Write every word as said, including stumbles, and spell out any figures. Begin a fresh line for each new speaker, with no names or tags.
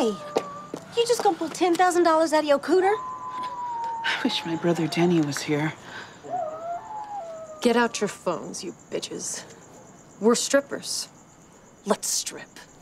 Hey, you just gonna pull ten thousand dollars out of your cooter?
I wish my brother Denny was here.
Get out your phones, you bitches. We're strippers. Let's strip.